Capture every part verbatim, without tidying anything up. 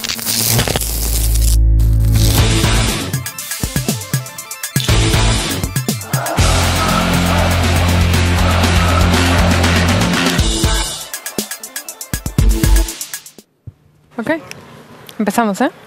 Ok, empezamos, ¿eh?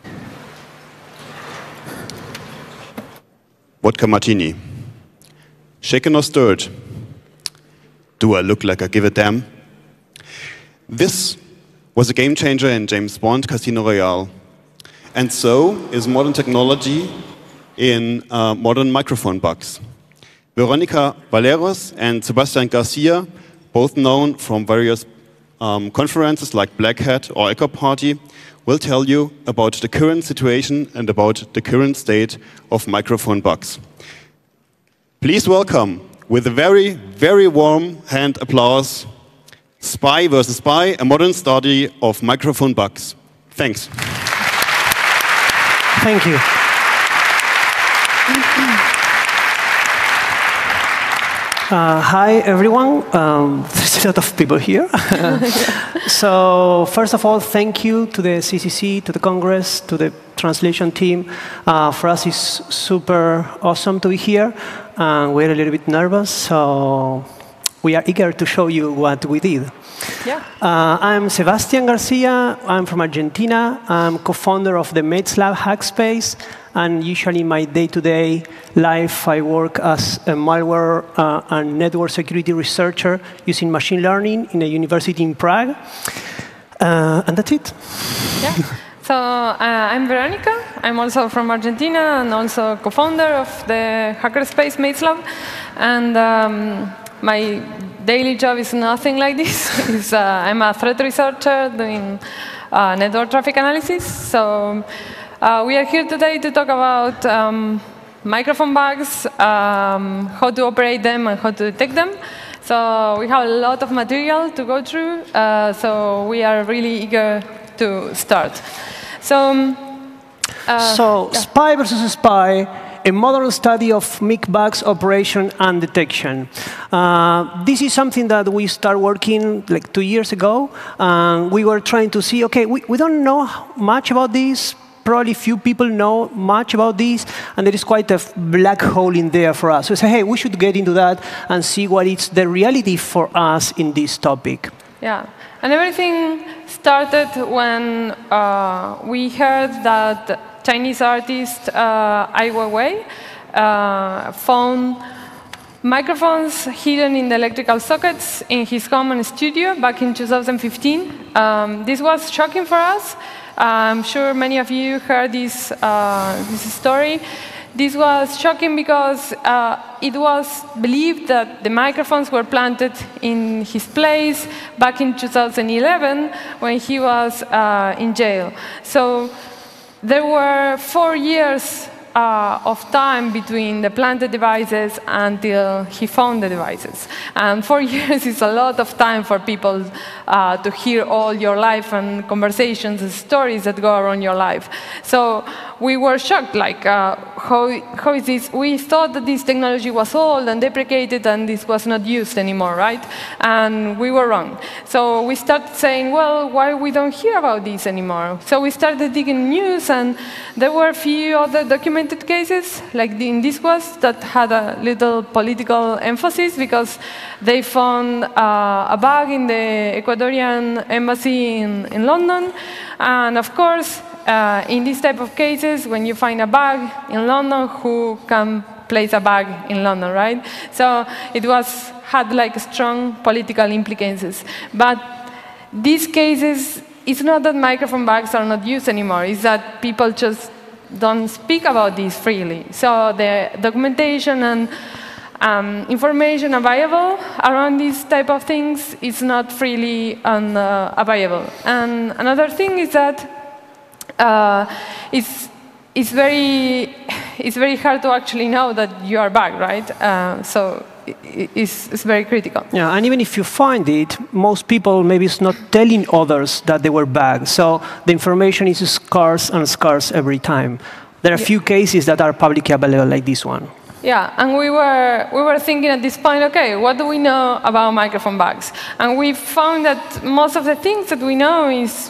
Vodka martini. Shaken or stirred? Do I look like I give a damn? This was a game changer in James Bond Casino Royale. And so is modern technology in uh, modern microphone bugs. Veronica Valeros and Sebastian Garcia, both known from various um, conferences like Black Hat or Echo Party, will tell you about the current situation and about the current state of microphone bugs. Please welcome, with a very, very warm hand applause, Spy versus Spy, a modern study of microphone bugs. Thanks. Thank you. Uh, hi, everyone. Um, there's a lot of people here. So, first of all, thank you to the C C C, to the Congress, to the translation team. Uh, for us, it's super awesome to be here. Uh, we're a little bit nervous, so we are eager to show you what we did. Yeah. Uh, I'm Sebastian Garcia. I'm from Argentina. I'm co-founder of the MateSlab Hackspace. And usually in my day-to-day life, I work as a malware uh, and network security researcher using machine learning in a university in Prague. Uh, and that's it. Yeah. So uh, I'm Veronica. I'm also from Argentina and also co-founder of the hackerspace MateSlab. And um, my daily job is nothing like this. It's, uh, I'm a threat researcher doing uh, network traffic analysis. So uh, we are here today to talk about um, microphone bugs, um, how to operate them and how to detect them. So we have a lot of material to go through. Uh, so we are really eager to start. So, uh, so yeah. Spy versus Spy, a modern study of M I C bugs operation and detection. Uh, this is something that we started working like two years ago. Uh, we were trying to see, OK, we, we don't know much about this. Probably few people know much about this, and there is quite a black hole in there for us. So we say, hey, we should get into that and see what is the reality for us in this topic. Yeah, and everything started when uh, we heard that Chinese artist uh, Ai Weiwei uh, found microphones hidden in the electrical sockets in his home and studio back in two thousand fifteen. Um, this was shocking for us. I'm sure many of you heard this, uh, this story. This was shocking because uh, it was believed that the microphones were planted in his place back in two thousand eleven when he was uh, in jail. So there were four years uh, of time between the planted devices until he found the devices. And four years is a lot of time for people uh, to hear all your life and conversations and stories that go around your life. So we were shocked, like, uh, how, how is this? We thought that this technology was old and deprecated and this was not used anymore, right? And we were wrong. So we started saying, well, why we don't hear about this anymore? So we started digging news, and there were a few other documented cases, like in this was, that had a little political emphasis because they found uh, a bug in the Ecuadorian embassy in, in London. And of course, Uh, in this type of cases, when you find a bug in London, who can place a bug in London, right? So it was had like strong political implications. But these cases, it's not that microphone bugs are not used anymore. It's that people just don't speak about this freely. So the documentation and um, information available around these type of things is not freely un, uh, available. And another thing is that Uh, it's, it's, very, it's very hard to actually know that you are bugged, right? Uh, so it, it's, it's very critical. Yeah, and even if you find it, most people maybe it's not telling others that they were bugged. So the information is scarce and scarce every time. There are a few yeah. cases that are publicly available, like this one. Yeah, and we were, we were thinking at this point, OK, what do we know about microphone bugs? And we found that most of the things that we know is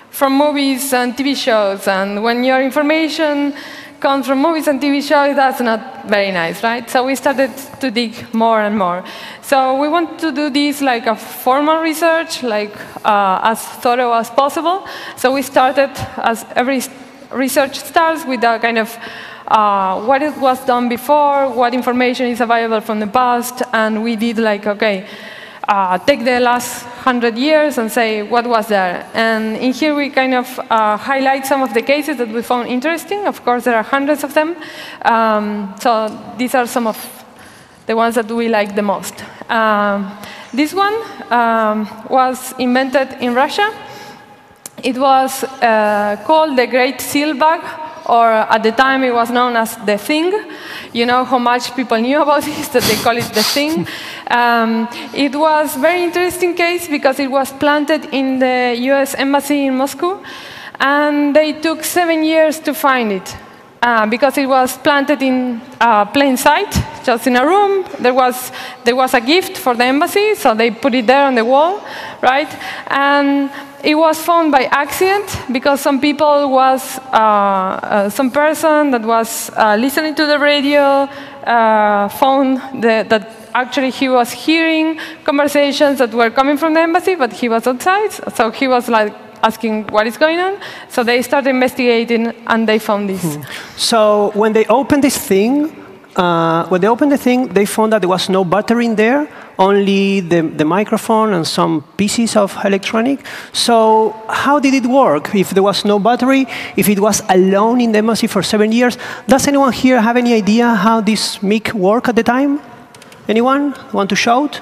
from movies and T V shows. And when your information comes from movies and T V shows, that's not very nice, right? So we started to dig more and more. So we want to do this like a formal research, like uh, as thorough as possible. So we started, as every research starts, with a kind of uh, what it was done before, what information is available from the past, and we did like, okay, uh, take the last hundred years and say what was there. And in here we kind of uh, highlight some of the cases that we found interesting. Of course, there are hundreds of them. Um, so these are some of the ones that we like the most. Um, this one um, was invented in Russia. It was uh, called the Great Seal Bug, or at the time it was known as the Thing. You know how much people knew about this, that they call it the Thing. Um, it was a very interesting case because it was planted in the U S Embassy in Moscow, and they took seven years to find it. Uh, because it was planted in uh, plain sight, just in a room. There was, there was a gift for the embassy, so they put it there on the wall, right? And it was found by accident because some people was, uh, uh, some person that was uh, listening to the radio uh, found the, that actually he was hearing conversations that were coming from the embassy, but he was outside, so he was like, asking what is going on. So they started investigating, and they found this. Hmm. So when they opened this thing, uh, when they opened the thing, they found that there was no battery in there, only the, the microphone and some pieces of electronic. So how did it work? If there was no battery, if it was alone in the embassy for seven years, does anyone here have any idea how this mic worked at the time? Anyone want to shout?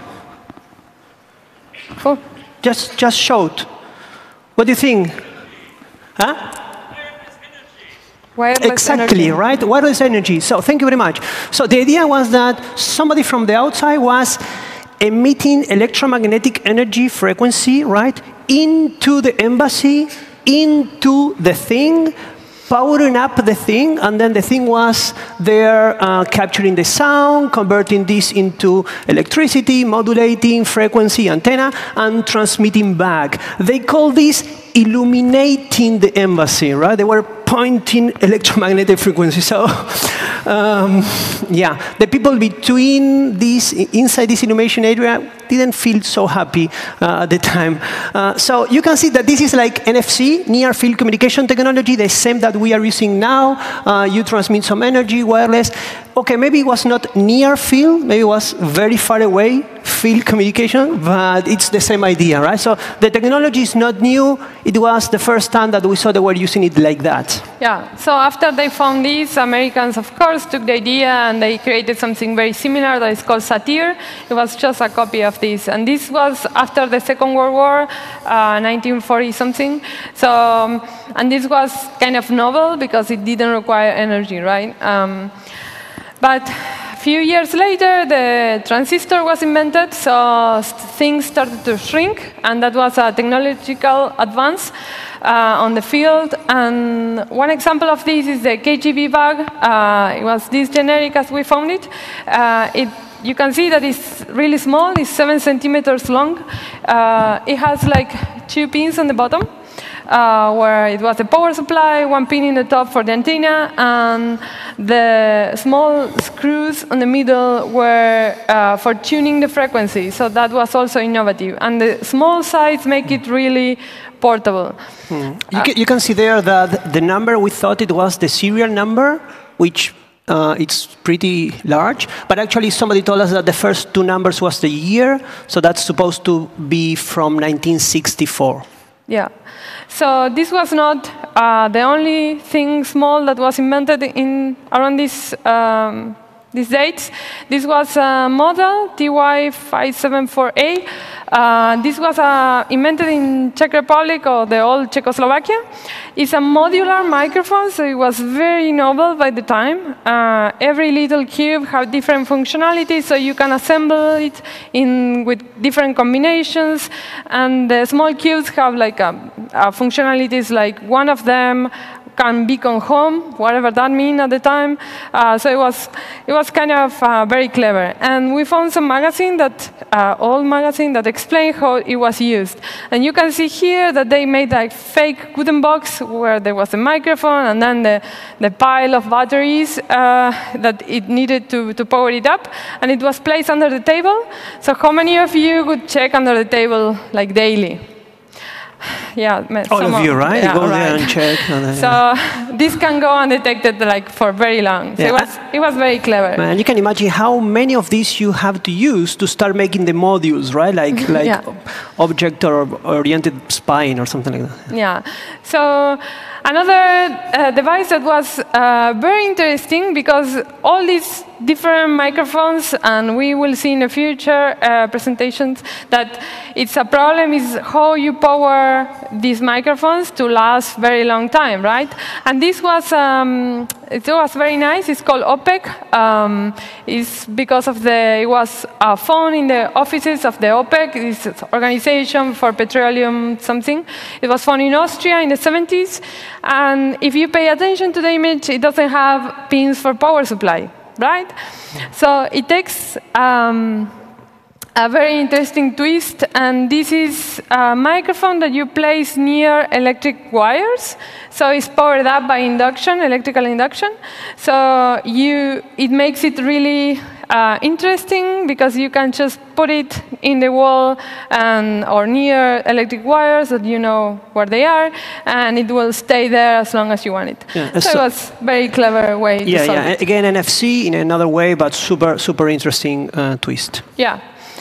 Cool. Just, just shout. What do you think? Huh? Wireless exactly, energy. right? Wireless energy. So thank you very much. So the idea was that somebody from the outside was emitting electromagnetic energy frequency, right, into the embassy, into the thing, powering up the thing, and then the thing was there uh, capturing the sound, converting this into electricity, modulating frequency antenna, and transmitting back. They call this illuminating the embassy, right? They were pointing electromagnetic frequency. So, um, yeah, the people between this, inside this illumination area didn't feel so happy uh, at the time. Uh, so you can see that this is like N F C, near field communication technology, the same that we are using now. Uh, you transmit some energy, wireless. Okay, maybe it was not near field, maybe it was very far away field communication, but it's the same idea, right? So the technology is not new. It was the first time that we saw they were using it like that. Yeah, so after they found this, Americans, of course, took the idea and they created something very similar that is called Satir. It was just a copy of this. And this was after the Second World War, uh, nineteen forty something. So, um, and this was kind of novel because it didn't require energy, right? Um, but a few years later, the transistor was invented, so things started to shrink, and that was a technological advance uh, on the field. And one example of this is the K G B bug. Uh, it was this generic as we found it. Uh, it you can see that it's really small. It's seven centimeters long. Uh, it has like two pins on the bottom, Uh, where it was a power supply, one pin in the top for the antenna, and the small screws on the middle were uh, for tuning the frequency. So that was also innovative. And the small size make it really portable. Hmm. You, uh, can, you can see there that the number we thought it was the serial number, which uh, it's pretty large. But actually, somebody told us that the first two numbers was the year. So that's supposed to be from nineteen sixty-four. Yeah. So this was not uh, the only thing small that was invented in around this, um, these dates. This was a model, T Y five seven four A. Uh, this was uh, invented in Czech Republic, or the old Czechoslovakia. It's a modular microphone, so it was very novel by the time. Uh, every little cube had different functionalities, so you can assemble it in with different combinations. And the small cubes have like a, a functionalities like one of them can beacon home, whatever that means at the time. Uh, so it was, it was kind of uh, very clever. And we found some magazine, that uh, old magazine, that explained how it was used. And you can see here that they made like fake wooden box where there was a microphone and then the, the pile of batteries uh, that it needed to, to power it up. And it was placed under the table. So how many of you would check under the table like daily? Yeah, all of you, right? Yeah, Go right. there and check. So this can go undetected like for very long. So yeah. it was it was very clever. And you can imagine how many of these you have to use to start making the modules, right? Like like yeah. object or oriented spine or something like that. Yeah. So another uh, device that was uh, very interesting, because all these different microphones, and we will see in the future uh, presentations that it's a problem is how you power these microphones to last very long time, right? And this was um, it was very nice. It's called OPEC. Um, it's because of the it was a phone in the offices of the OPEC, this organization for petroleum something. It was found in Austria in the seventies, and if you pay attention to the image, it doesn't have pins for power supply. Right? So it takes um, a very interesting twist, and this is a microphone that you place near electric wires. So it's powered up by induction, electrical induction. So you, it makes it really uh, interesting, because you can just put it in the wall and, or near electric wires that you know where they are, and it will stay there as long as you want it. Yeah, so, so it was a very clever way yeah, to solve yeah. it. Again, N F C in another way, but super, super interesting uh, twist. Yeah.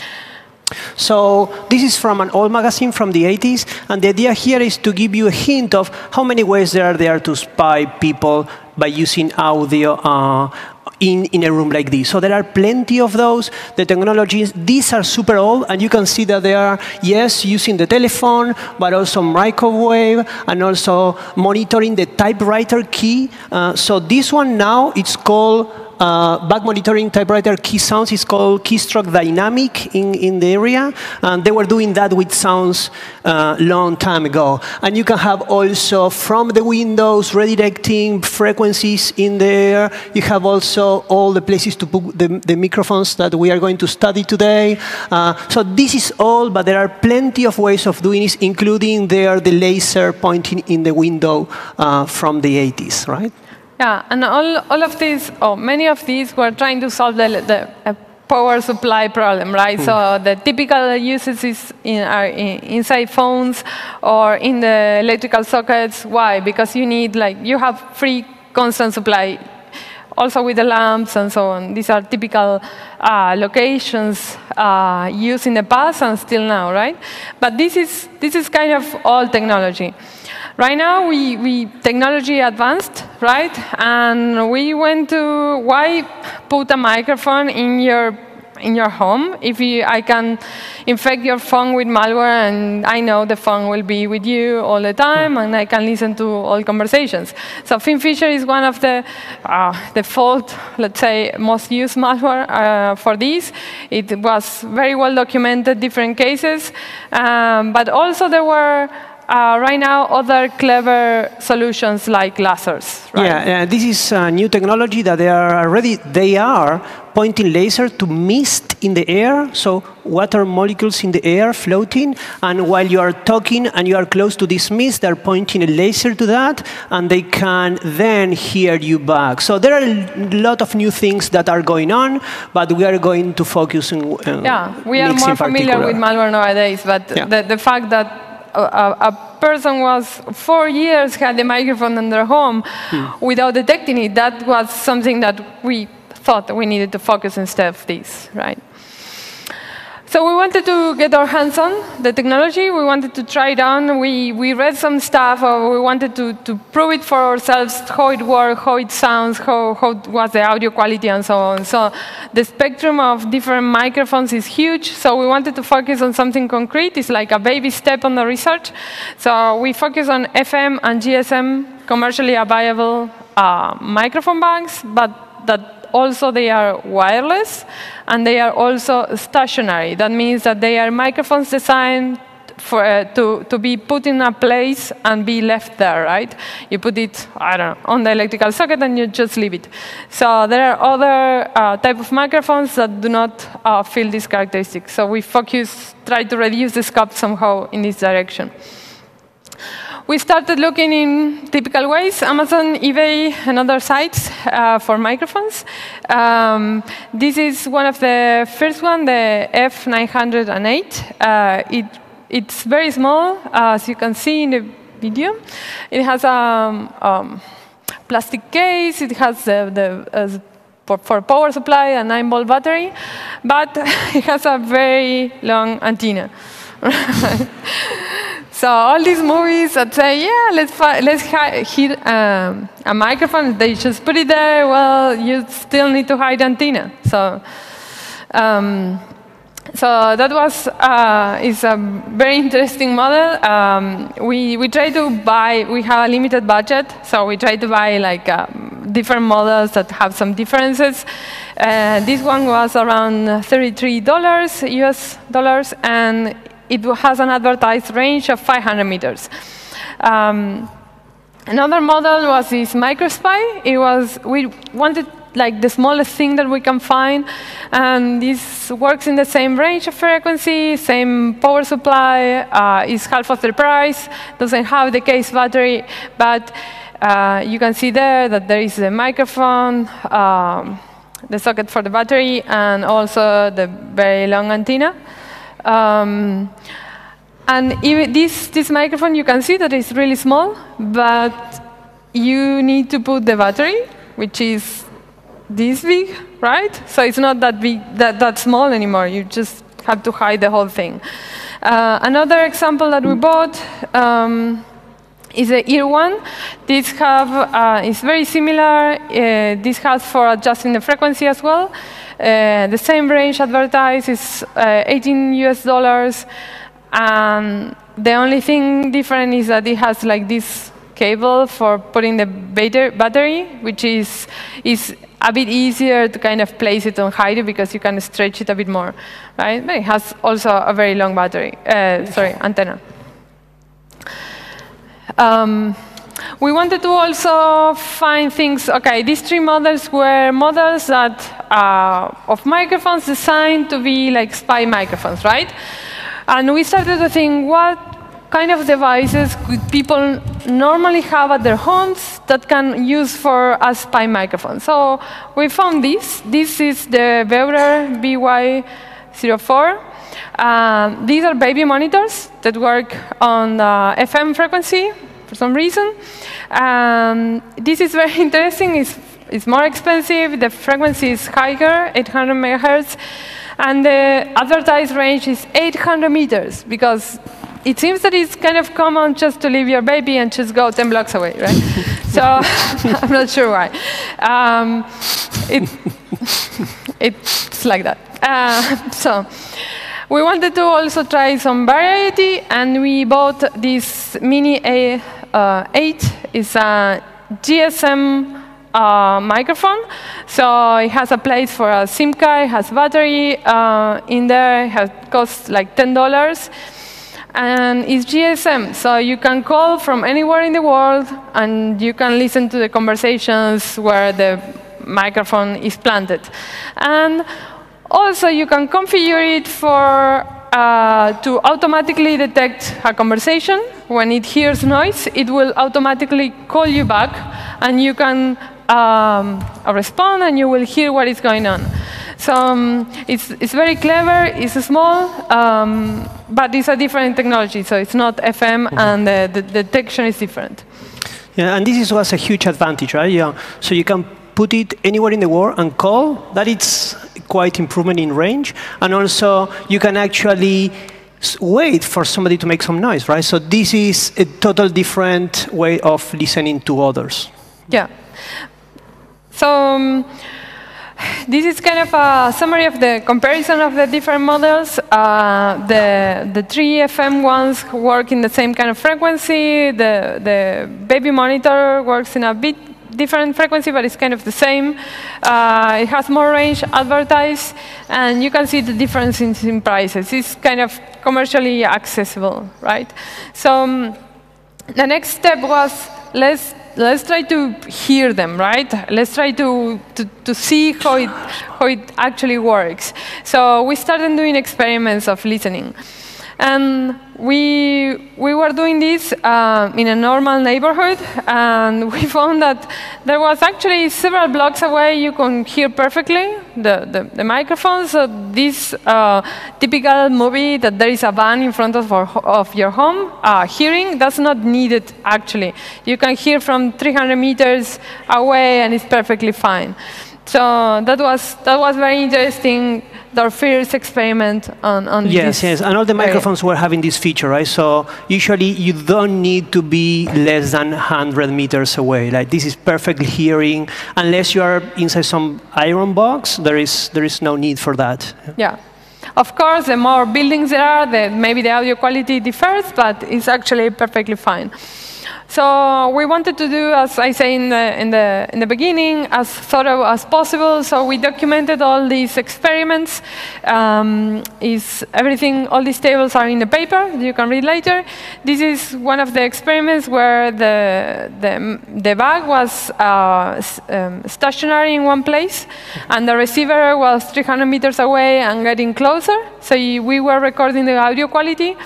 So this is from an old magazine from the eighties, and the idea here is to give you a hint of how many ways there are there to spy people by using audio uh, in, in a room like this. So there are plenty of those. The technologies, these are super old, and you can see that they are, yes, using the telephone, but also microwave, and also monitoring the typewriter key. Uh, so this one now, it's called Uh, back monitoring typewriter key sounds is called keystroke dynamic in, in the area. And they were doing that with sounds uh, long time ago. And you can have also from the windows redirecting frequencies in there. You have also all the places to put the, the microphones that we are going to study today. Uh, so this is all, but there are plenty of ways of doing this, including there the laser pointing in the window uh, from the eighties, right? Yeah, and all, all of these, or oh, many of these, were trying to solve the, the uh, power supply problem, right? Mm. So the typical uses is in, are in, inside phones or in the electrical sockets. Why? Because you need, like, you have free constant supply, also with the lamps and so on. These are typical uh, locations uh, used in the past and still now, right? But this is, this is kind of old technology. Right now, we, we technology advanced, right? And we went to, why put a microphone in your in your home if you, I can infect your phone with malware, and I know the phone will be with you all the time, and I can listen to all conversations. So FinFisher is one of the uh, default, let's say, most used malware uh, for this. It was very well documented, different cases, um, but also there were Uh, right now, other clever solutions like lasers. Right? Yeah, uh, this is a new technology that they are already, they are pointing laser to mist in the air, so water molecules in the air floating, and while you are talking and you are close to this mist, they're pointing a laser to that, and they can then hear you back. So there are a lot of new things that are going on, but we are going to focus on uh, yeah, we are more familiar with malware nowadays, but yeah. the, the fact that A, a person was four years had the microphone in their home hmm. without detecting it. That was something that we thought we needed to focus instead of this, right? So we wanted to get our hands on the technology. We wanted to try it on. We, we read some stuff. Or we wanted to, to prove it for ourselves, how it works, how it sounds, how, how was the audio quality, and so on. So the spectrum of different microphones is huge. So we wanted to focus on something concrete. It's like a baby step on the research. So we focus on F M and G S M, commercially viable uh, microphone banks, but that also they are wireless, and they are also stationary. That means that they are microphones designed for uh, to to be put in a place and be left there, right? You put it, I don't know, on the electrical socket and you just leave it. So there are other uh, type of microphones that do not uh, fill these characteristics. So we focus, try to reduce the scope somehow in this direction. We started looking in typical ways, Amazon, eBay, and other sites uh, for microphones. Um, this is one of the first one, the F nine oh eight. Uh, it, it's very small, uh, as you can see in the video. It has a um, um, plastic case. It has the, the uh, for, for power supply, a nine volt battery, but it has a very long antenna. So all these movies that say, yeah, let's let's hit um, a microphone, they just put it there. Well, you still need to hide antenna. So, um, so that was uh, is a very interesting model. Um, we we try to buy. We have a limited budget, so we try to buy like um, different models that have some differences. Uh, this one was around thirty-three dollars U S dollars, and it has an advertised range of five hundred meters. Um, another model was this MicroSpy. It was, we wanted like the smallest thing that we can find, and this works in the same range of frequency, same power supply, uh, is half of the price, doesn't have the case battery, but uh, you can see there that there is a microphone, um, the socket for the battery, and also the very long antenna. Um, and even this, this microphone, you can see that it's really small, but you need to put the battery, which is this big, right? So it's not that big, that, that small anymore. You just have to hide the whole thing. Uh, another example that we bought um, is the Ear One. This have uh, is very similar. Uh, this has for adjusting the frequency as well. Uh, the same range advertised is uh, eighteen U S dollars, and the only thing different is that it has like this cable for putting the battery, which is is a bit easier to kind of place it and hide it because you can stretch it a bit more, right? But it has also a very long battery, uh, sorry, antenna. Um, We wanted to also find things, okay, these three models were models that uh, of microphones designed to be like spy microphones, right? And we started to think, what kind of devices could people normally have at their homes that can use for a spy microphone? So we found this. This is the Beurer B Y zero four. Um, these are baby monitors that work on the F M frequency for some reason. Um, this is very interesting. It's, it's more expensive. The frequency is higher, eight hundred megahertz. And the advertised range is eight hundred meters, because it seems that it's kind of common just to leave your baby and just go ten blocks away, right? So I'm not sure why. Um, it, it's like that. Uh, so we wanted to also try some variety, and we bought this Mini A eight. It's a G S M uh, microphone. So it has a place for a SIM card, it has battery uh, in there, it has, costs like ten dollars. And it's G S M, so you can call from anywhere in the world, and you can listen to the conversations where the microphone is planted. And also, you can configure it for uh, to automatically detect a conversation. When it hears noise, it will automatically call you back, and you can um, respond, and you will hear what is going on. So um, it's, it's very clever, it's small, um, but it's a different technology, so it's not F M, mm-hmm. and the, the, the detection is different. Yeah, and this is was a huge advantage, right? Yeah. So you can put it anywhere in the world and call. That is quite improvement in range. And also, you can actually wait for somebody to make some noise, right? So this is a total different way of listening to others. Yeah. So um, this is kind of a summary of the comparison of the different models. Uh, the, the three F M ones work in the same kind of frequency. The, the baby monitor works in a bit different frequency, but it's kind of the same. Uh, it has more range advertised, and you can see the difference in, in prices. It's kind of commercially accessible, right? So um, the next step was let's let's try to hear them, right? Let's try to to, to see how it how it actually works. So we started doing experiments of listening. And we, we were doing this uh, in a normal neighborhood, and we found that there was actually several blocks away you can hear perfectly the, the, the microphones. So this uh, typical movie that there is a van in front of, our, of your home, uh, hearing, that's not needed, actually. You can hear from three hundred meters away, and it's perfectly fine. So that was, that was very interesting. Our first experiment on, on yes, this. Yes, and all the microphones area. were having this feature, right? So usually you don't need to be less than one hundred meters away. Like this is perfectly hearing. Unless you are inside some iron box, there is, there is no need for that. Yeah. Of course, the more buildings there are, the, maybe the audio quality differs, but it's actually perfectly fine. So we wanted to do, as I say in the, in the, in the beginning, as thorough as possible. So we documented all these experiments. Um, is everything, all these tables are in the paper that you can read later. This is one of the experiments where the, the, the bag was uh, um, stationary in one place, and the receiver was three hundred meters away and getting closer. So we were recording the audio quality.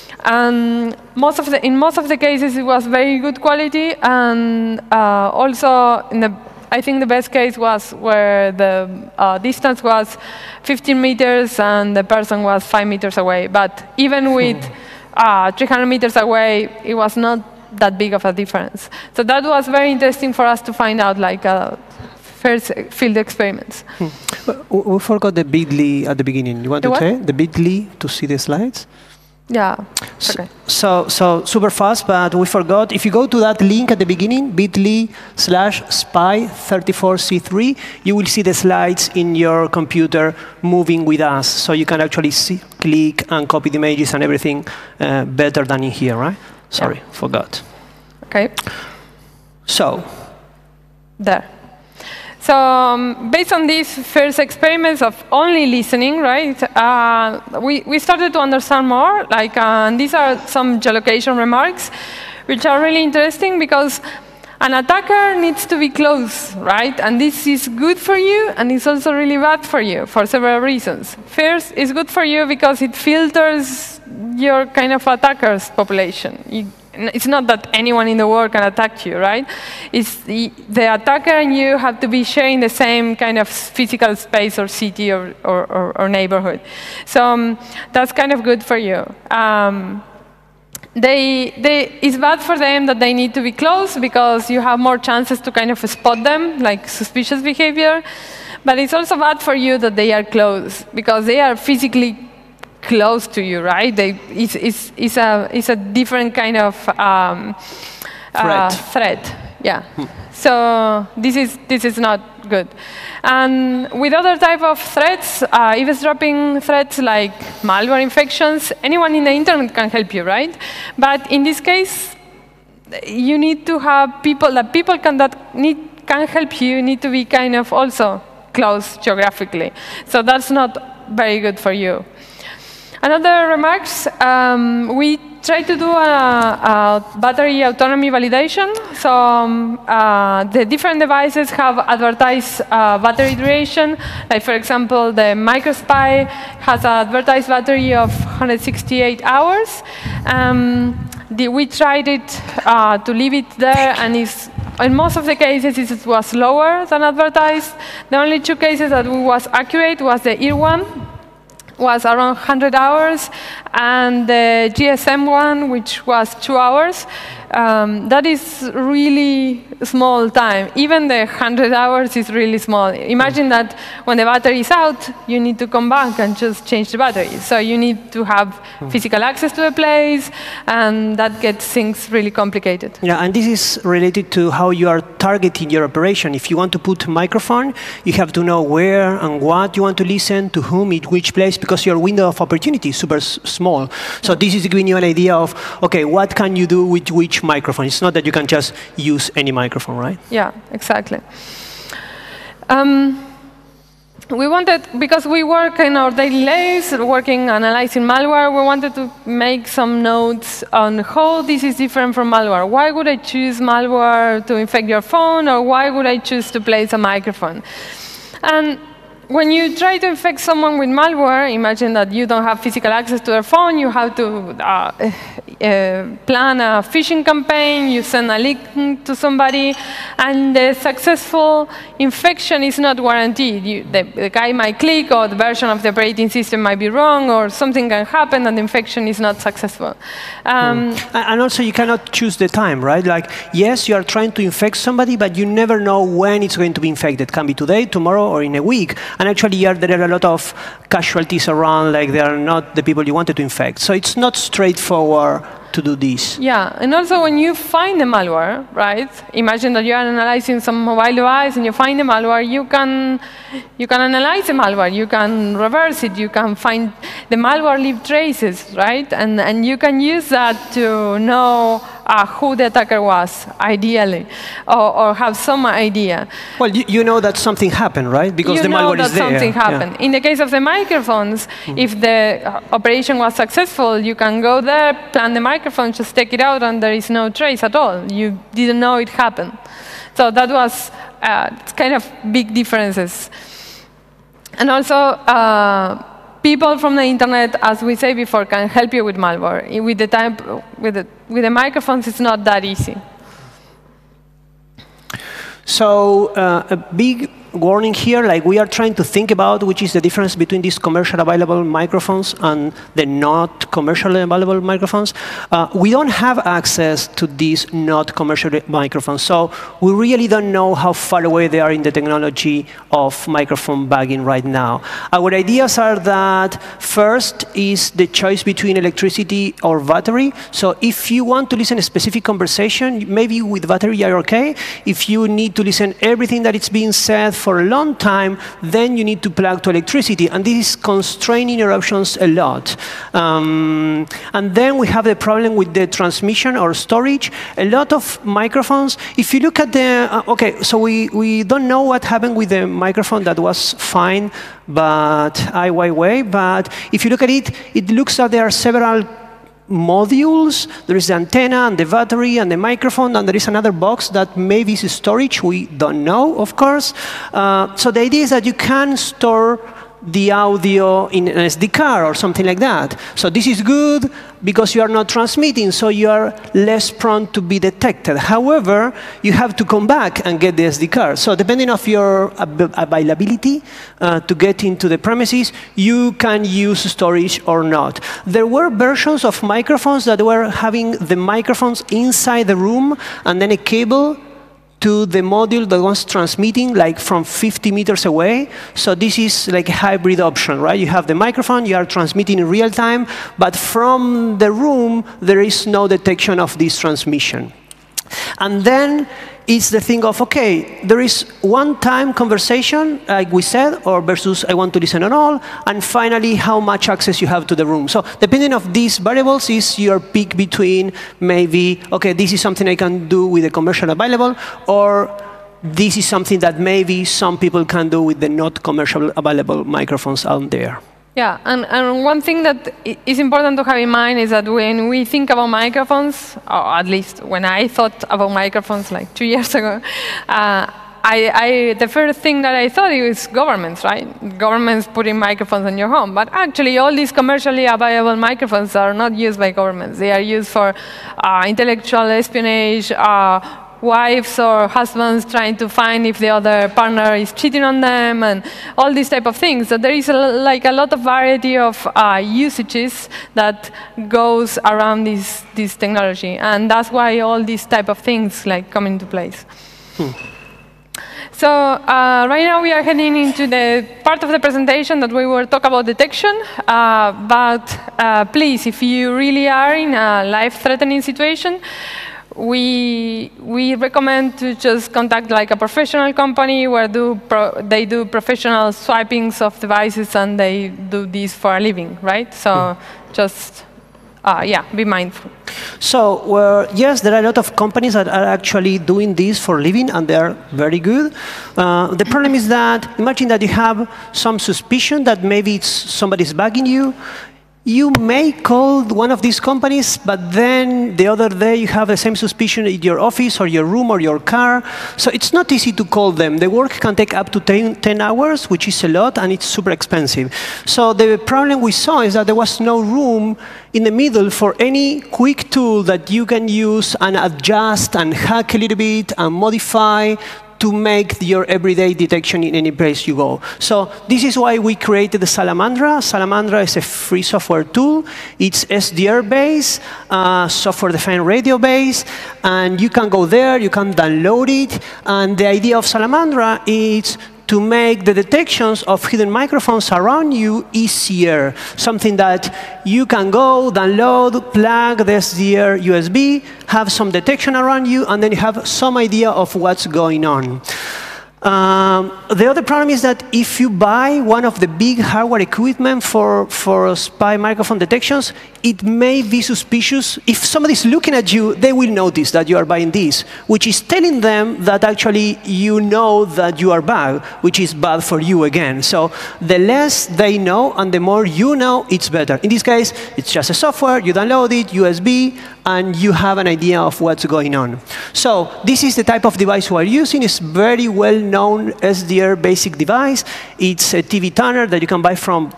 And most of the, in most of the cases, it was very good quality. And uh, also, in the, I think the best case was where the uh, distance was fifteen meters and the person was five meters away. But even with uh, three hundred meters away, it was not that big of a difference. So that was very interesting for us to find out, like, uh, first field experiments. Hmm. We forgot the bit.ly at the beginning. You want the to what? tell the bit.ly to see the slides? Yeah. So, okay. so, so super fast, but we forgot. If you go to that link at the beginning, bit.ly slash spy thirty-four C three, you will see the slides in your computer moving with us. So you can actually see, click and copy the images and everything uh, better than in here, right? Sorry, yeah. forgot. Okay. So. There. So um, based on these first experiments of only listening, right, uh, we, we started to understand more. Like, uh, and these are some geolocation remarks, which are really interesting because an attacker needs to be close, right? And this is good for you, and it's also really bad for you for several reasons. First, it's good for you because it filters your kind of attackers population. You, It's not that anyone in the world can attack you, right? It's the, the attacker and you have to be sharing the same kind of physical space or city or, or, or, or neighborhood. So um, that's kind of good for you. Um, they, they, it's bad for them that they need to be close because you have more chances to kind of spot them, like suspicious behavior. But it's also bad for you that they are close because they are physically close to you, right? They, it's, it's, it's, a, it's a different kind of um, threat. Uh, threat. Yeah. Hmm. So this is, this is not good. And with other type of threats, uh, eavesdropping threats like malware infections, anyone in the internet can help you, right? But in this case, you need to have people that people can that need can help you. You need to be kind of also close geographically. So that's not very good for you. Another remarks, um, we try to do a, a battery autonomy validation. So um, uh, the different devices have advertised uh, battery duration. Like for example, the MicroSpy has an advertised battery of one hundred sixty-eight hours. Um, the, we tried it uh, to leave it there, and it's, in most of the cases it was lower than advertised. The only two cases that was accurate was the ear one. Was around one hundred hours, and the G S M one, which was two hours. Um, that is really small time. Even the one hundred hours is really small. Imagine that when the battery is out, you need to come back and just change the battery. So you need to have physical access to the place, and that gets things really complicated. Yeah, and this is related to how you are targeting your operation. If you want to put a microphone, you have to know where and what you want to listen, to whom, in which place, because your window of opportunity is super s small. So this is giving you an idea of, okay, what can you do with which which microphone. It's not that you can just use any microphone, right? Yeah, exactly. Um, we wanted, because we work in our daily lives, working, analyzing malware, we wanted to make some notes on how this is different from malware. Why would I choose malware to infect your phone, or why would I choose to place a microphone? And when you try to infect someone with malware, imagine that you don't have physical access to their phone, you have to uh, uh, plan a phishing campaign, you send a link to somebody, and the successful infection is not guaranteed. You, the, the guy might click, or the version of the operating system might be wrong, or something can happen, and the infection is not successful. Um, mm. And also, you cannot choose the time, right? Like, yes, you are trying to infect somebody, but you never know when it's going to be infected. It can be today, tomorrow, or in a week. And actually, yeah, there are a lot of casualties around, like they are not the people you wanted to infect. So it's not straightforward to do this. Yeah, and also when you find the malware, right? Imagine that you are analyzing some mobile device and you find the malware. You can, you can analyze the malware. You can reverse it. You can find the malware leave traces, right? And and you can use that to know uh, who the attacker was, ideally, or, or have some idea. Well, you, you know that something happened, right? Because you the malware is there. You know that something happened. Yeah. In the case of the microphones, mm-hmm. if the uh, operation was successful, you can go there, plan the microphone, just take it out, and there is no trace at all. You didn't know it happened. So that was uh, kind of big differences. And also, uh, people from the internet, as we say before, can help you with malware. With the time, with the, with the microphones, it's not that easy. So uh, a big warning here, like we are trying to think about which is the difference between these commercial available microphones and the not commercially available microphones. Uh, we don't have access to these not commercial microphones, so we really don't know how far away they are in the technology of microphone bagging right now. Our ideas are that first is the choice between electricity or battery. So if you want to listen to a specific conversation, maybe with battery you're okay. If you need to listen everything that is being said for a long time, then you need to plug to electricity. And this is constraining your options a lot. Um, and then we have the problem with the transmission or storage. A lot of microphones, if you look at the, uh, OK, so we, we don't know what happened with the microphone that was fine, but Ai Weiwei. But if you look at it, it looks like there are several modules. There is the antenna and the battery and the microphone, and there is another box that maybe is storage. We don't know, of course. Uh, so the idea is that you can store the audio in an S D card or something like that. So this is good because you are not transmitting, so you are less prone to be detected. However, you have to come back and get the S D card. So depending on your availability uh, to get into the premises, you can use storage or not. There were versions of microphones that were having the microphones inside the room and then a cable to the module that was transmitting like from fifty meters away. So this is like a hybrid option, right? You have the microphone, you are transmitting in real time, but from the room, there is no detection of this transmission. And then it's the thing of, OK, there is one-time conversation, like we said, or versus I want to listen on all, and finally, how much access you have to the room. So depending on these variables is your pick between maybe, OK, this is something I can do with the commercial available, or this is something that maybe some people can do with the not commercial available microphones out there. Yeah, and, and one thing that is important to have in mind is that when we think about microphones, or at least when I thought about microphones like two years ago, uh, I, I, the first thing that I thought was governments, right? Governments putting microphones in your home. But actually, all these commercially available microphones are not used by governments. They are used for uh, intellectual espionage, uh, wives or husbands trying to find if the other partner is cheating on them, and all these type of things. So there is a, like a lot of variety of uh, usages that goes around this, this technology. And that's why all these type of things like come into place. Hmm. So uh, right now we are heading into the part of the presentation that we will talk about detection. Uh, but uh, please, if you really are in a life-threatening situation, We, we recommend to just contact like a professional company where do pro they do professional swipings of devices, and they do this for a living, right? So mm. just uh, yeah, be mindful. So, uh, yes, there are a lot of companies that are actually doing this for a living, and they are very good. Uh, the problem is that, imagine that you have some suspicion that maybe it's somebody's bugging you. You may call one of these companies, but then the other day you have the same suspicion in your office or your room or your car. So it's not easy to call them. The work can take up to ten, ten hours, which is a lot, and it's super expensive. So the problem we saw is that there was no room in the middle for any quick tool that you can use and adjust and hack a little bit and modify to make your everyday detection in any place you go. So this is why we created the Salamandra. Salamandra is a free software tool. It's S D R-based, uh, software-defined radio-based, and you can go there, you can download it, and the idea of Salamandra is to make the detections of hidden microphones around you easier. Something that you can go, download, plug the S D R U S B, have some detection around you, and then you have some idea of what's going on. Um, the other problem is that if you buy one of the big hardware equipment for, for spy microphone detections, it may be suspicious. If somebody's looking at you, they will notice that you are buying this, which is telling them that actually you know that you are bad, which is bad for you again. So the less they know and the more you know, it's better. In this case, it's just a software, you download it, U S B, and you have an idea of what's going on. So this is the type of device we are using. It's very well-known S D R basic device. It's a T V tuner that you can buy from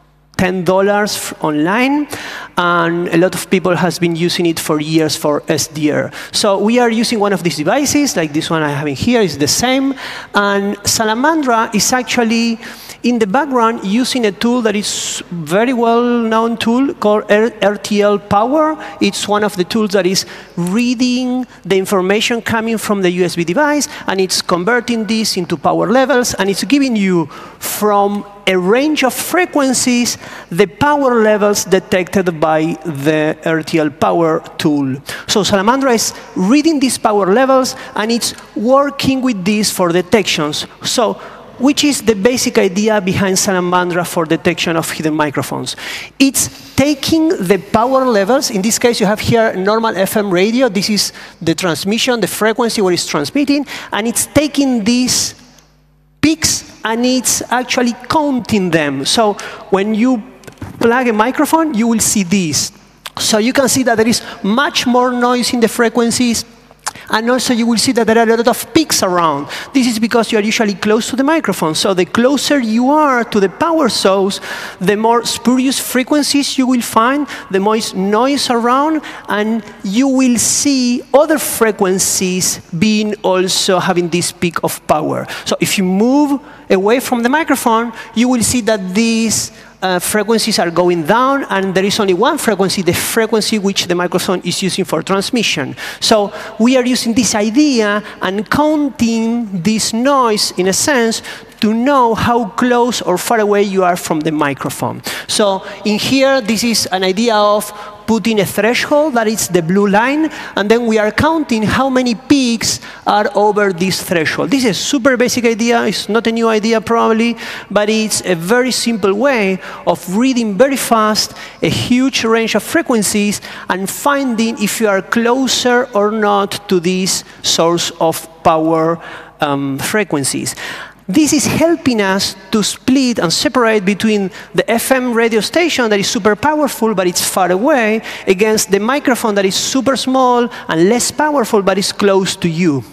ten dollars online, and a lot of people has been using it for years for S D R. So we are using one of these devices, like this one I have in here, is the same, and Salamandra is actually in the background using a tool that is very well-known tool called R T L Power. It's one of the tools that is reading the information coming from the U S B device, and it's converting this into power levels, and it's giving you from a range of frequencies the power levels detected by the R T L Power tool. So Salamandra is reading these power levels, and it's working with these for detections. So which is the basic idea behind Salamandra for detection of hidden microphones. It's taking the power levels. In this case, you have here normal F M radio. This is the transmission, the frequency where it's transmitting, and it's taking these peaks and it's actually counting them. So when you plug a microphone, you will see this. So you can see that there is much more noise in the frequencies, and also you will see that there are a lot of peaks around. This is because you are usually close to the microphone. So the closer you are to the power source, the more spurious frequencies you will find, the more noise around, and you will see other frequencies being also having this peak of power. So if you move away from the microphone, you will see that these Uh, frequencies are going down, and there is only one frequency, the frequency which the microphone is using for transmission. So we are using this idea and counting this noise, in a sense, to know how close or far away you are from the microphone. So in here, this is an idea of putting a threshold, that is the blue line, and then we are counting how many peaks are over this threshold. This is a super basic idea. It's not a new idea, probably, but it's a very simple way of reading very fast a huge range of frequencies and finding if you are closer or not to this source of power um, frequencies. This is helping us to split and separate between the F M radio station that is super powerful but it's far away against the microphone that is super small and less powerful but is close to you.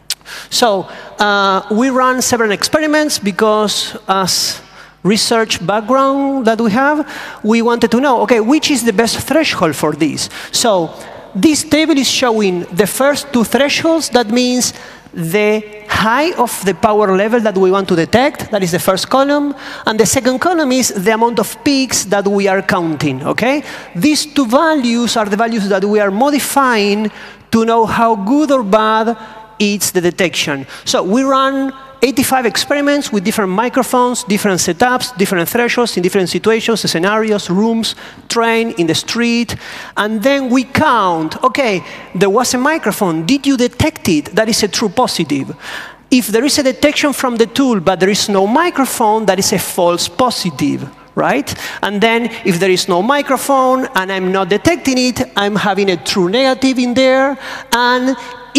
So uh, we ran several experiments because as research background that we have, we wanted to know, okay, which is the best threshold for this? So this table is showing the first two thresholds. That means the high of the power level that we want to detect. That is the first column. And the second column is the amount of peaks that we are counting, okay? These two values are the values that we are modifying to know how good or bad it's the detection. So we run eighty-five experiments with different microphones, different setups, different thresholds in different situations, scenarios, rooms, train, in the street. And then we count, okay, there was a microphone. Did you detect it? That is a true positive. If there is a detection from the tool, but there is no microphone, that is a false positive. right? And then if there is no microphone and I'm not detecting it, I'm having a true negative in there. And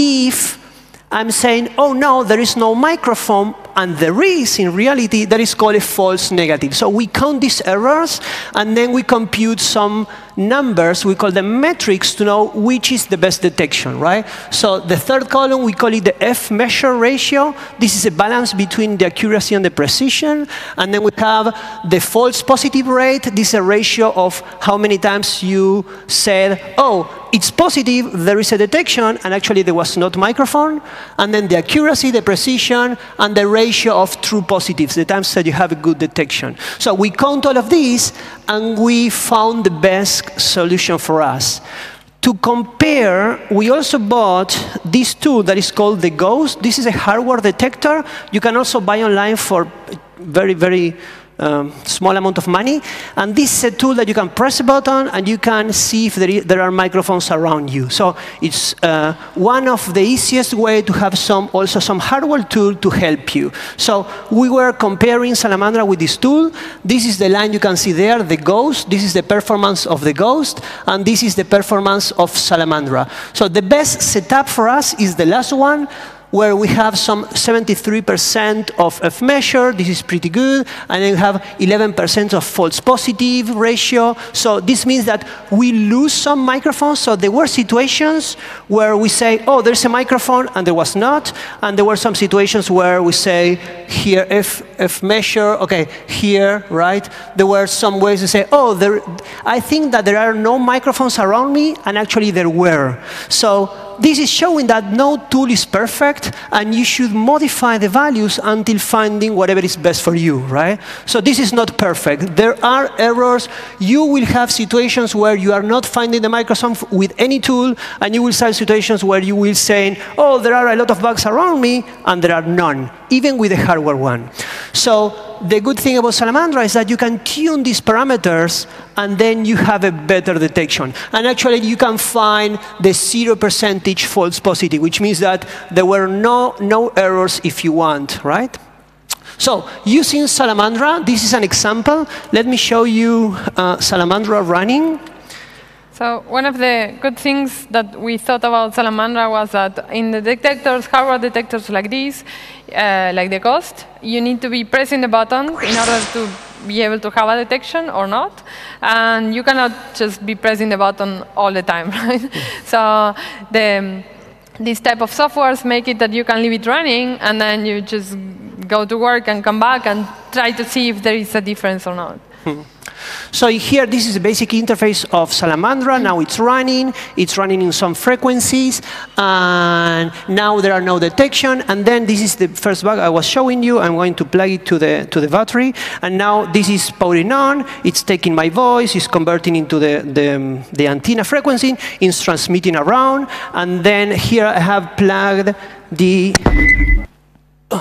if I'm saying, oh no, there is no microphone, and there is, in reality, that is called a false negative. So we count these errors, and then we compute some numbers, we call them metrics, to know which is the best detection, right? So the third column, we call it the F-measure ratio. This is a balance between the accuracy and the precision. And then we have the false positive rate. This is a ratio of how many times you said, oh, it's positive, there is a detection, and actually there was not microphone. And then the accuracy, the precision, and the ratio of true positives, the times that you have a good detection. So we count all of these, and we found the best solution for us. To compare, we also bought this tool that is called the Ghost. This is a hardware detector. You can also buy online for very, very Um, small amount of money. And this is a tool that you can press a button and you can see if there, is, there are microphones around you. So it's uh, one of the easiest way to have some, also some hardware tool to help you. So we were comparing Salamandra with this tool. This is the line you can see there, the Ghost. This is the performance of the Ghost. And this is the performance of Salamandra. So the best setup for us is the last one, where we have some seventy-three percent of F-measure. This is pretty good. And then we have eleven percent of false positive ratio. So this means that we lose some microphones. So there were situations where we say, oh, there's a microphone, and there was not. And there were some situations where we say, here, F, F-measure, OK, here, right? There were some ways to say, oh, there, I think that there are no microphones around me, and actually there were. So this is showing that no tool is perfect, and you should modify the values until finding whatever is best for you, right? So this is not perfect. There are errors. You will have situations where you are not finding the microphone with any tool, and you will have situations where you will say, oh, there are a lot of bugs around me, and there are none, even with the hardware one. So the good thing about Salamandra is that you can tune these parameters, and then you have a better detection. And actually, you can find the zero percentage false positive, which means that there were no, no errors if you want, right? So using Salamandra, this is an example. Let me show you uh, Salamandra running. So one of the good things that we thought about Salamandra was that in the detectors, hardware detectors like this, uh, like the Ghost, you need to be pressing the button in order to be able to have a detection or not. And you cannot just be pressing the button all the time, right? So the, these type of softwares make it that you can leave it running, and then you just go to work and come back and try to see if there is a difference or not. Hmm. So here, this is the basic interface of Salamandra. Now it's running. It's running in some frequencies. And now there are no detection. And then this is the first bug I was showing you. I'm going to plug it to the, to the battery. And now this is powering on. It's taking my voice. It's converting into the, the, the antenna frequency. It's transmitting around. And then here I have plugged the... Uh,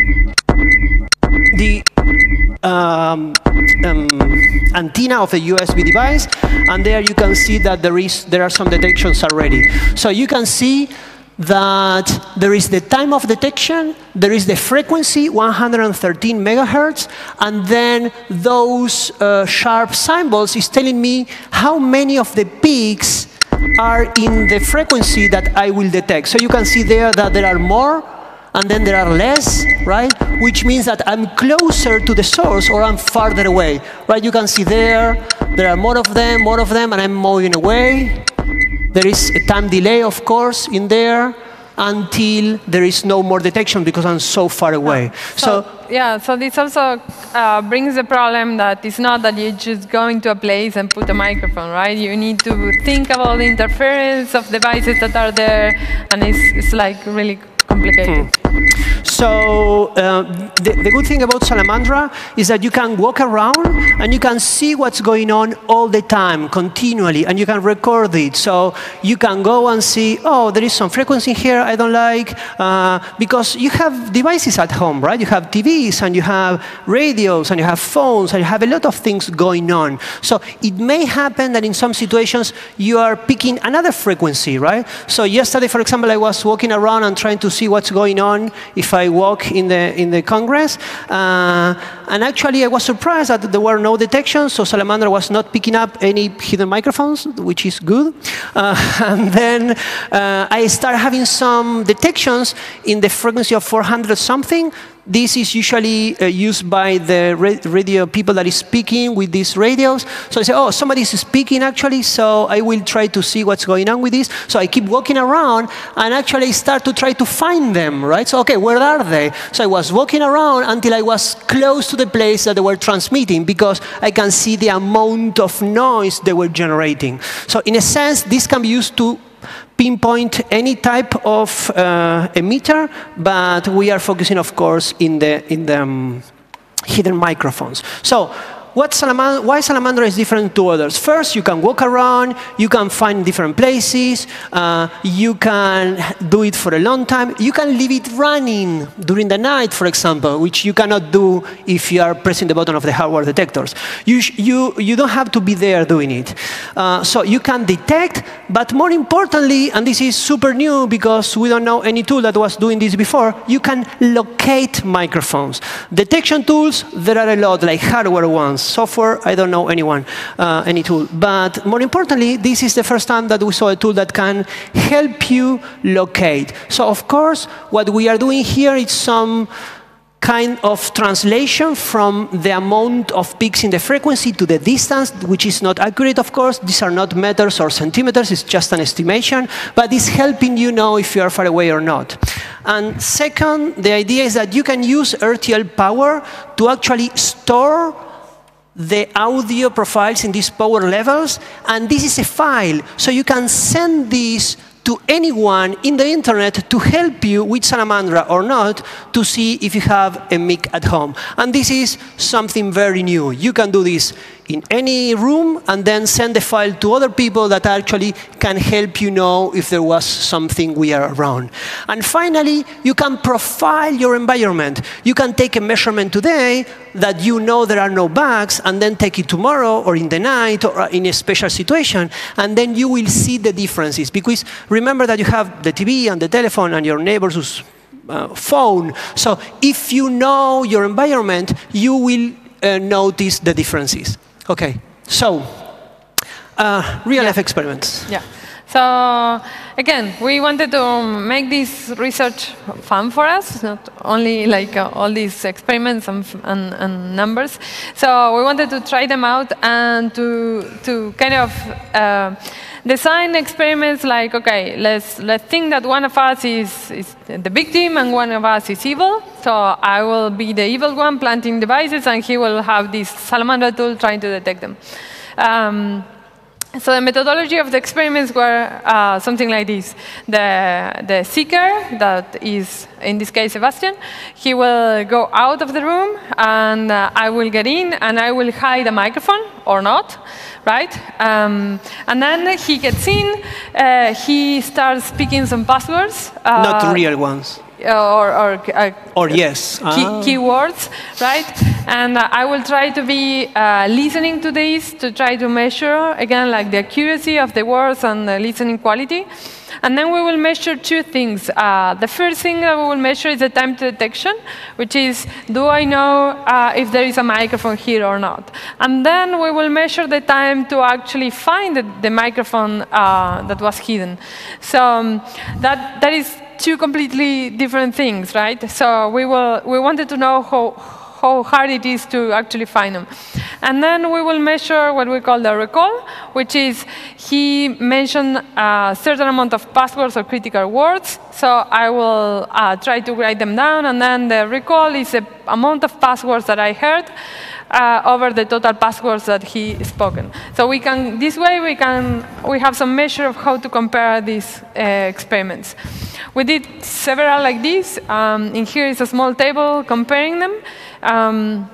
the um, um, antenna of the U S B device, and there you can see that there is there are some detections already. So you can see that there is the time of detection, there is the frequency, one hundred thirteen megahertz, and then those uh, sharp symbols is telling me how many of the peaks are in the frequency that I will detect. So you can see there that there are more, and then there are less, right? Which means that I'm closer to the source or I'm farther away, right? You can see there, there are more of them, more of them, and I'm moving away. There is a time delay, of course, in there until there is no more detection because I'm so far away. So, so yeah, so this also uh, brings the problem that it's not that you just go into a place and put a microphone, right? You need to think about the interference of devices that are there, and it's, it's like really complicated. Hmm. So uh, the, the good thing about Salamandra is that you can walk around and you can see what's going on all the time, continually, and you can record it. So you can go and see, oh, there is some frequency here I don't like, uh, because you have devices at home, right? You have T Vs and you have radios and you have phones and you have a lot of things going on. So it may happen that in some situations you are picking another frequency, right? So yesterday, for example, I was walking around and trying to see what's going on around if I walk in the, in the Congress. Uh, and actually, I was surprised that there were no detections, so Salamander was not picking up any hidden microphones, which is good. Uh, and then uh, I started having some detections in the frequency of four hundred something. This is usually uh, used by the radio people that is speaking with these radios. So I say, oh, somebody is speaking actually, so I will try to see what's going on with this. So I keep walking around and actually start to try to find them, right? So, okay, where are they? So I was walking around until I was close to the place that they were transmitting because I can see the amount of noise they were generating. So in a sense, this can be used to pinpoint any type of uh, emitter, but we are focusing, of course, in the, in the um, hidden microphones. So what Salamander, why Salamander is different to others? First, you can walk around, you can find different places, uh, you can do it for a long time, you can leave it running during the night, for example, which you cannot do if you are pressing the button of the hardware detectors. You, you, you don't have to be there doing it. Uh, so you can detect, but more importantly, and this is super new because we don't know any tool that was doing this before, you can locate microphones. Detection tools, there are a lot, like hardware ones. Software, I don't know anyone, uh, any tool. But more importantly, this is the first time that we saw a tool that can help you locate. So of course, what we are doing here is some kind of translation from the amount of peaks in the frequency to the distance, which is not accurate, of course. These are not meters or centimeters. It's just an estimation. But it's helping you know if you are far away or not. And second, the idea is that you can use R T L power to actually store the audio profiles in these power levels, and this is a file. So you can send this to anyone in the internet to help you with Salamandra or not to see if you have a mic at home. And this is something very new. You can do this in any room and then send the file to other people that actually can help you know if there was something weird around. And finally, you can profile your environment. You can take a measurement today that you know there are no bugs, and then take it tomorrow or in the night or in a special situation, and then you will see the differences. Because remember that you have the T V and the telephone and your neighbor's uh, phone. So if you know your environment, you will uh, notice the differences. Okay, so uh, real-life yeah. experiments. Yeah. So again, we wanted to make this research fun for us, not only like uh, all these experiments and, and, and numbers. So we wanted to try them out and to to kind of uh, design experiments like, okay, let's let's think that one of us is, is the victim and one of us is evil. So I will be the evil one planting devices, and he will have this Salamander tool trying to detect them. Um, So the methodology of the experiments were uh, something like this. The, the seeker, that is, in this case, Sebastian, he will go out of the room, and uh, I will get in, and I will hide a microphone, or not, right? Um, and then he gets in, uh, he starts speaking some passwords. Uh, Not real ones. Or, or, uh, or yes. Key, ah. keywords, right? And uh, I will try to be uh, listening to these to try to measure, again, like the accuracy of the words and the listening quality. And then we will measure two things. Uh, the first thing that we will measure is the time to detection, which is, do I know uh, if there is a microphone here or not? And then we will measure the time to actually find the, the microphone uh, that was hidden. So um, that, that is two completely different things, right? So we will we wanted to know how how hard it is to actually find them. And then we will measure what we call the recall, which is he mentioned a certain amount of passwords or critical words. So I will uh, try to write them down, and then the recall is the amount of passwords that I heard Uh, over the total passwords that he spoken. So we can, this way we can, we have some measure of how to compare these uh, experiments. We did several like this. Um, in here is a small table comparing them. Um,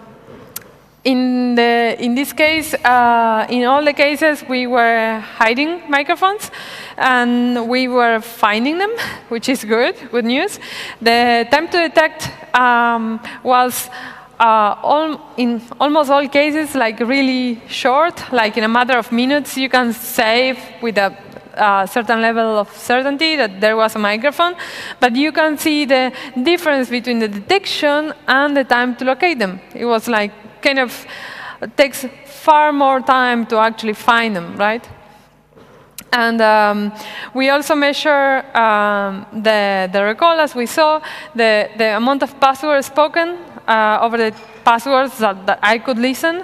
in the, in this case, uh, in all the cases, we were hiding microphones, and we were finding them, which is good, good news. The time to detect um, was Uh, all, in almost all cases, like really short, like in a matter of minutes, you can save with a a certain level of certainty that there was a microphone, but you can see the difference between the detection and the time to locate them. It was like kind of takes far more time to actually find them, right? And um, we also measure um, the, the recall, as we saw, the, the amount of passwords spoken uh, over the passwords that, that I could listen.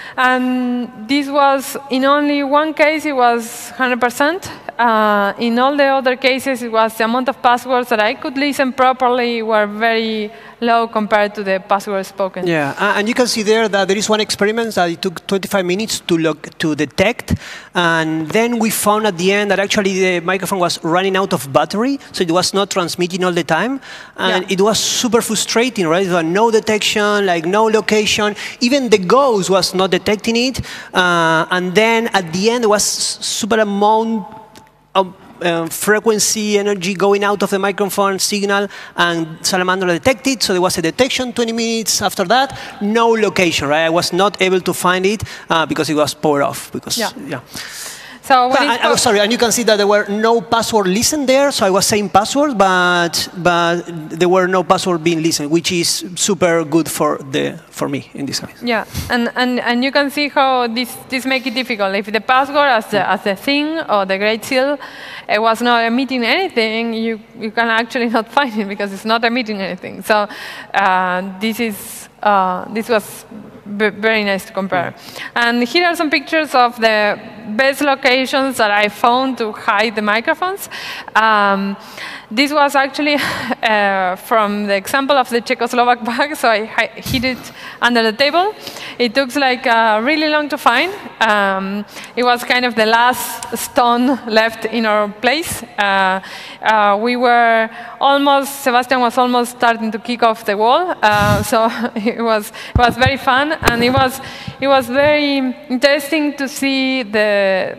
And this was, in only one case, it was one hundred percent. Uh, in all the other cases, it was the amount of passwords that I could listen properly were very low compared to the passwords spoken. Yeah, uh, and you can see there that there is one experiment that it took twenty-five minutes to look to detect, and then we found at the end that actually the microphone was running out of battery, so it was not transmitting all the time, and yeah. It was super frustrating, right? There was no detection, like no location, even the ghost was not detecting it, uh, and then at the end there was super amount of Uh, frequency energy going out of the microphone signal, and Salamander detected, so there was a detection twenty minutes after that, no location, right? I was not able to find it uh, because it was powered off, because, yeah. yeah. So when I, I was sorry, and you can see that there were no password listened there, so I was saying password, but but there were no password being listened, which is super good for the for me in this case. Yeah, and and and you can see how this this make it difficult. If the password as the as the thing or the Great Seal, it was not emitting anything, you you can actually not find it because it's not emitting anything. So uh, this is uh, this was very nice to compare. And here are some pictures of the best locations that I found to hide the microphones. Um, this was actually uh, from the example of the Czechoslovak bag, so I hid it under the table. It took like uh, really long to find. Um, it was kind of the last stone left in our place. Uh, uh, we were almost, Sebastian was almost starting to kick off the wall, uh, so it was, it was very fun, and it was, it was very interesting to see the,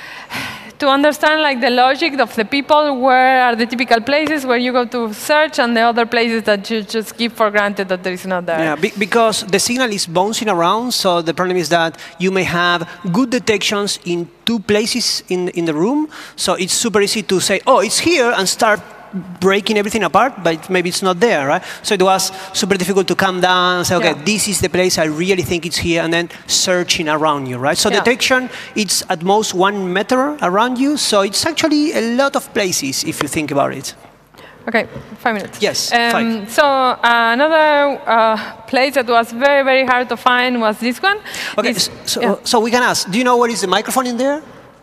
to understand like the logic of the people, where are the typical places where you go to search, and the other places that you just give for granted that there is not there. Yeah, be because the signal is bouncing around, so the problem is that you may have good detections in two places in, in the room, so it's super easy to say, oh, it's here, and start breaking everything apart, but maybe it's not there, right? So it was super difficult to come down and say, okay, yeah. This is the place, I really think it's here, and then searching around you, right? So yeah. Detection, it's at most one meter around you, so it's actually a lot of places if you think about it. Okay, five minutes. Yes, um, five. So uh, another uh, place that was very, very hard to find was this one. Okay, this, so, yeah. so we can ask, do you know where is the microphone in there?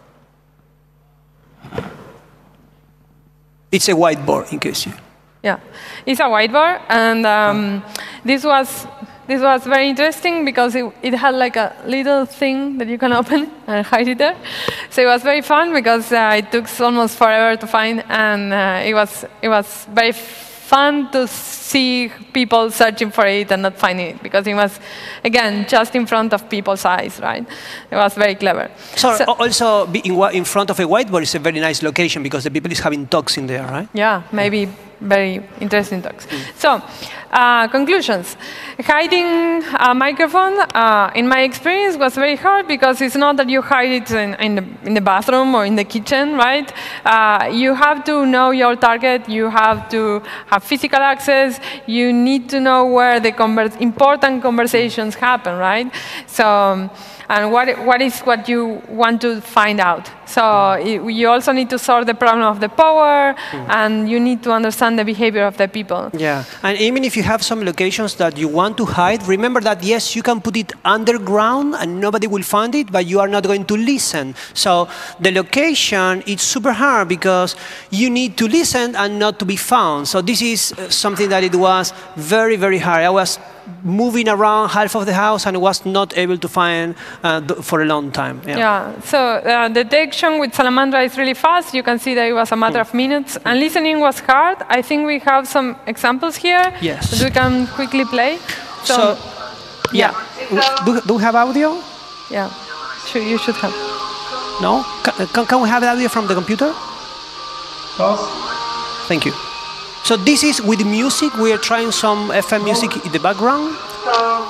It's a whiteboard, in case you. Yeah, it's a whiteboard, and um, oh. this was this was very interesting because it, it had like a little thing that you can open and hide it there. So it was very fun because uh, it took almost forever to find, and uh, it was it was very fun to see people searching for it and not finding it, because it was, again, just in front of people's eyes, right? It was very clever. So, so also, being in front of a whiteboard is a very nice location because the people is having talks in there, right? Yeah, maybe yeah. Very interesting talks. Mm. So, uh, conclusions. Hiding a microphone, uh, in my experience, was very hard because it's not that you hide it in, in, the, in the bathroom or in the kitchen, right? Uh, you have to know your target. You have to have physical access. You need to know where the converse, important conversations happen, right? So, um, and what, what is what you want to find out. So it, you also need to solve the problem of the power, mm. and you need to understand the behavior of the people. Yeah, and even if you have some locations that you want to hide, remember that, yes, you can put it underground and nobody will find it, but you are not going to listen. So the location, it's super hard because you need to listen and not to be found. So this is something that it was very, very hard. I was moving around half of the house and was not able to find uh, for a long time. Yeah, yeah. So uh, detection with Salamandra is really fast. You can see that it was a matter mm. of minutes. And listening was hard. I think we have some examples here yes. that we can quickly play. So, so yeah. yeah. Do, do we have audio? Yeah, sure, you should have. No? Can, can we have audio from the computer? Yes. Thank you. So this is with music. We are trying some F M music in the background. So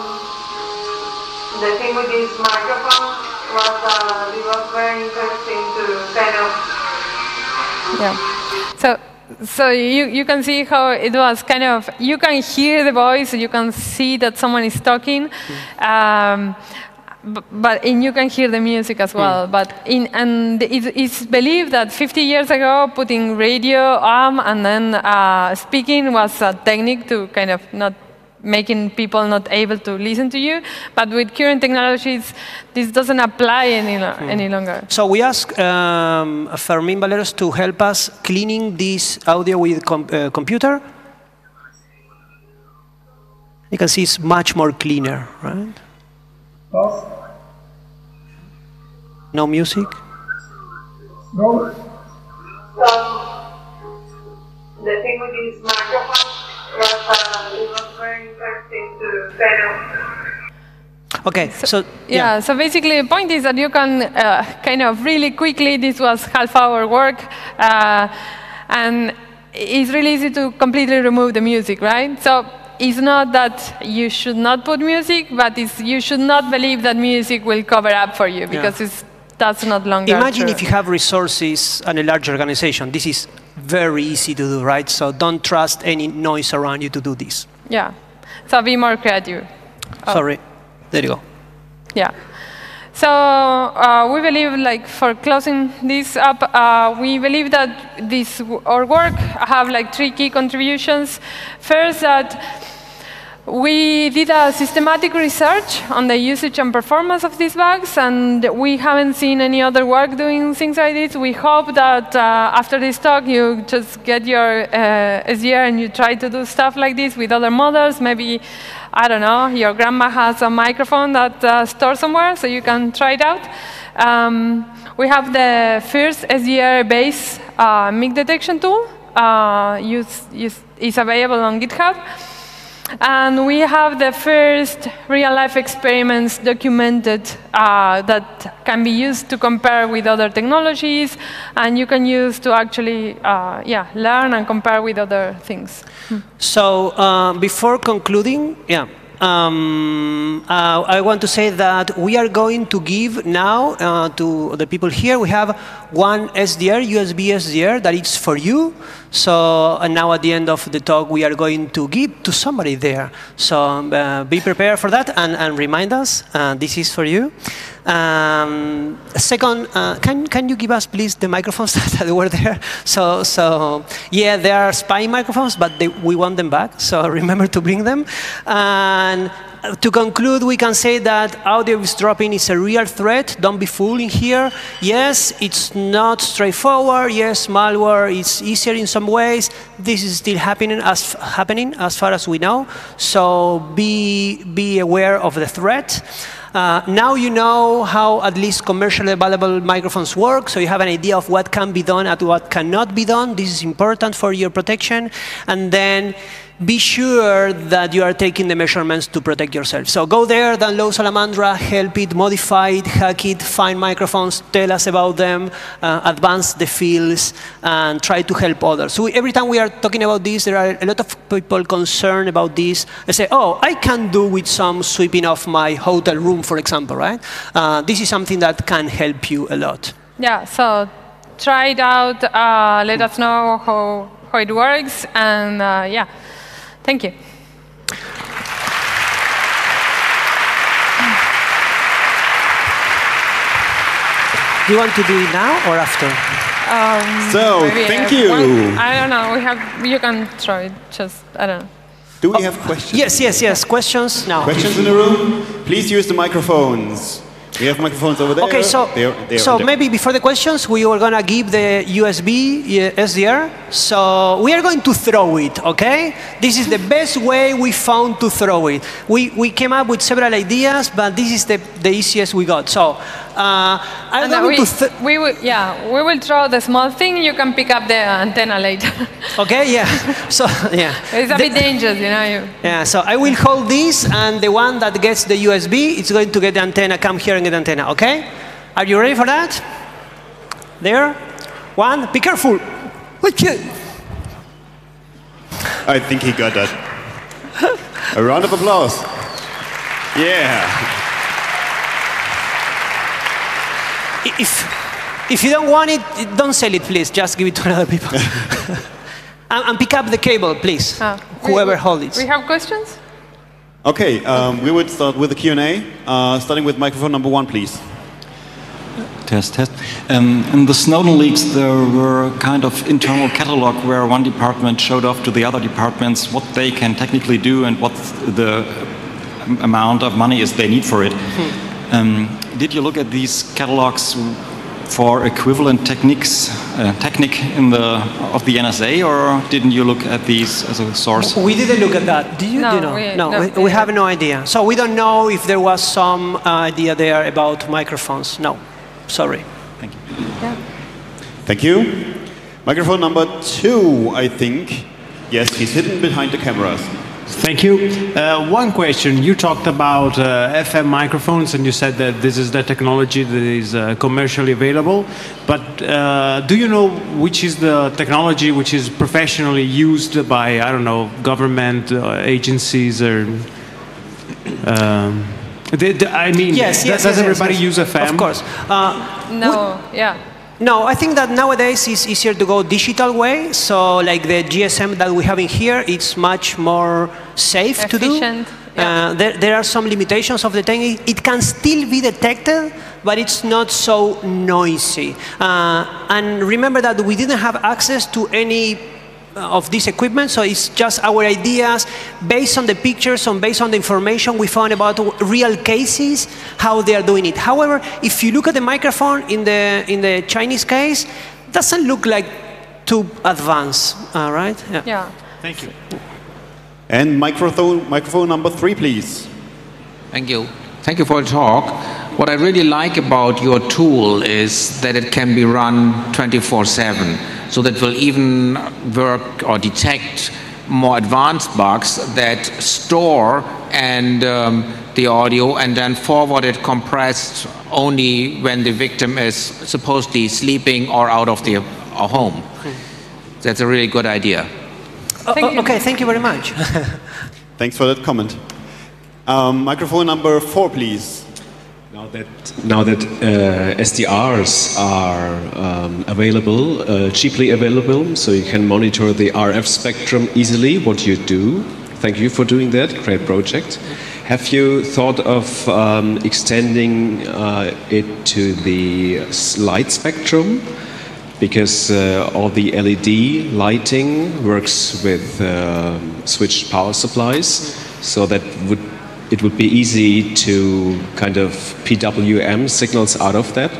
the thing with this microphone was uh, it was very interesting to kind of Yeah. So, so you, you can see how it was kind of, you can hear the voice, you can see that someone is talking, mm. um, but and you can hear the music as well. Mm. But in, and it, it's believed that fifty years ago, putting radio on and then uh, speaking was a technique to kind of not making people not able to listen to you. But with current technologies, this doesn't apply any, lo mm. any longer. So we ask um, Fermín Valeros to help us cleaning this audio with com uh, computer. You can see it's much more cleaner, right? Pause. No music? No. So, the thing with these microphones was, uh, it was very interesting to kind of... Okay, so, so yeah. yeah. So basically, the point is that you can uh, kind of really quickly. This was half-hour work, uh, and it's really easy to completely remove the music, right? So it's not that you should not put music, but it's, you should not believe that music will cover up for you, because yeah. it's, that's not longer Imagine true. If you have resources and a large organization. This is very easy to do, right? So don't trust any noise around you to do this. Yeah. So be more creative. Oh. Sorry. There you go. Yeah. So uh, we believe, like, for closing this up, uh, we believe that this our work have like three key contributions. First, that we did a systematic research on the usage and performance of these bugs, and we haven't seen any other work doing things like this. We hope that uh, after this talk, you just get your uh, S D R and you try to do stuff like this with other models. Maybe, I don't know, your grandma has a microphone that uh, stored somewhere, so you can try it out. Um, we have the first S D R-based uh, M I C detection tool. Uh, use, use, is available on GitHub. And we have the first real-life experiments documented uh, that can be used to compare with other technologies, and you can use to actually uh, yeah, learn and compare with other things. Hmm. So uh, before concluding, yeah, um, uh, I want to say that we are going to give now uh, to the people here, we have one S D R, U S B S D R, that is for you. So and now at the end of the talk, we are going to give to somebody there. So uh, be prepared for that and, and remind us, uh, this is for you. Um, second, uh, can, can you give us, please, the microphones that were there? So, so yeah, they are spy microphones, but they, we want them back. So remember to bring them. And to conclude, we can say that audio eavesdropping is a real threat. Don't be fooled in here. Yes, it's not straightforward. Yes, malware is easier in some ways. This is still happening as, happening as far as we know. So be, be aware of the threat. Uh, now you know how at least commercially available microphones work, so you have an idea of what can be done and what cannot be done. This is important for your protection. And then be sure that you are taking the measurements to protect yourself. So go there, download Salamandra, help it, modify it, hack it, find microphones, tell us about them, uh, advance the fields, and try to help others. So every time we are talking about this, there are a lot of people concerned about this. They say, oh, I can do with some sweeping off my hotel room, for example, right? Uh, this is something that can help you a lot. Yeah, so try it out, uh, let us know how, how it works, and uh, yeah. Thank you. Do you want to do it now or after? Um, so, thank you. One, I don't know. We have. You can throw it. Just I don't know. Do we oh, have questions? Yes, yes, yes. Questions now. Questions in the room? Please use the microphones. We have microphones over there. Okay, so, they're, they're so maybe before the questions, we were going to give the U S B S D R. So we are going to throw it, OK? This is the best way we found to throw it. We, we came up with several ideas, but this is the, the easiest we got. So uh, I'm going we, to th we will, yeah, we will throw the small thing. You can pick up the antenna later. OK, yeah. So, yeah. It's a the, bit dangerous, you know. You. Yeah, so I will hold this, and the one that gets the U S B, it's going to get the antenna, come here and get the antenna, OK? Are you ready for that? There. One. Be careful. I think he got that. A round of applause. Yeah. If, If you don't want it, don't sell it, please. Just give it to other people. and, and pick up the cable, please. Ah, Whoever we, holds it. We have questions? Okay, um, we would start with the Q and A, uh, starting with microphone number one, please. Test, test. Um, in the Snowden leaks, there were kind of internal catalog where one department showed off to the other departments what they can technically do and what the amount of money is they need for it. Hmm. Um, did you look at these catalogs for equivalent techniques, uh, technique in the of the N S A, or didn't you look at these as a source? We didn't look at that. Did you? No, you know? we, no, no, we, we have no idea. So we don't know if there was some uh, idea there about microphones. No, sorry. Thank you. Yeah. Thank you. Microphone number two, I think. Yes, he's hidden behind the cameras. Thank you. Uh, one question. You talked about uh, F M microphones, and you said that this is the technology that is uh, commercially available. But uh, do you know which is the technology which is professionally used by, I don't know, government uh, agencies or... Um, the, the, I mean, yes, yes, does yes, everybody yes, use F M? Of course. Uh, no, yeah. No, I think that nowadays it's easier to go digital way. So like the G S M that we have in here, it's much more safe Efficient, to do. yeah. Uh, there, there are some limitations of the technique. It can still be detected, but it's not so noisy. Uh, and remember that we didn't have access to any of this equipment, so it's just our ideas based on the pictures and based on the information we found about real cases, how they are doing it. However, if you look at the microphone in the in the Chinese case, it doesn't look like too advanced, all right? Yeah. yeah. Thank you. And microphone, microphone number three, please. Thank you. Thank you for the talk. What I really like about your tool is that it can be run twenty-four seven. So that will even work or detect more advanced bugs that store and um, the audio and then forward it compressed only when the victim is supposedly sleeping or out of the uh, home. That's a really good idea. Thank you. Okay, thank you very much. Thanks for that comment. Um, microphone number four, please. Now that, now that uh, S D Rs are um, available, uh, cheaply available, so you can monitor the R F spectrum easily, what you do. Thank you for doing that, great project. Have you thought of um, extending uh, it to the light spectrum? Because uh, all the L E D lighting works with uh, switched power supplies, so that would it would be easy to kind of P W M signals out of that?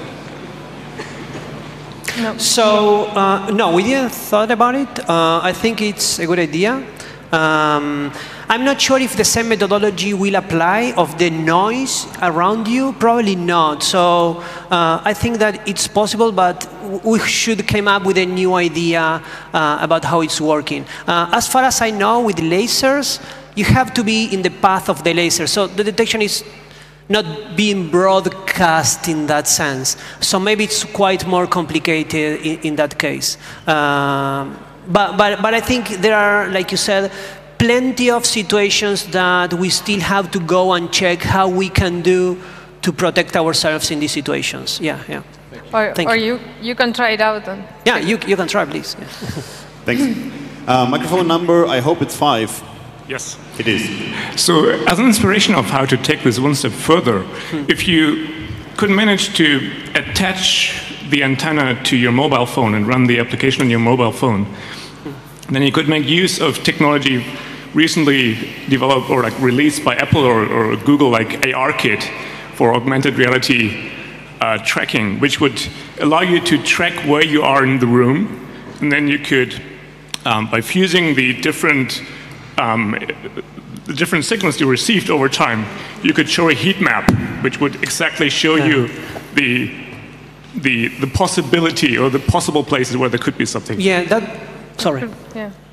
No. So, uh, no, we didn't thought about it. Uh, I think it's a good idea. Um, I'm not sure if the same methodology will apply of the noise around you. Probably not. So uh, I think that it's possible, but we should come up with a new idea uh, about how it's working. Uh, as far as I know, with lasers, you have to be in the path of the laser. So the detection is not being broadcast in that sense. So maybe it's quite more complicated in, in that case. Um, but, but, but I think there are, like you said, plenty of situations that we still have to go and check how we can do to protect ourselves in these situations. Yeah, yeah. Or, Thank or you. you, you can try it out. And yeah, you, you can try, please. Yeah. Thanks. Uh, microphone number, I hope it's five. Yes. It is. So as an inspiration of how to take this one step further, hmm. if you could manage to attach the antenna to your mobile phone and run the application on your mobile phone, hmm. then you could make use of technology recently developed or like released by Apple or, or Google, like ARKit for augmented reality uh, tracking, which would allow you to track where you are in the room, and then you could, um, by fusing the different Um, the different signals you received over time, you could show a heat map, which would exactly show yeah. you the, the, the possibility or the possible places where there could be something. Yeah, that, sorry. Yeah.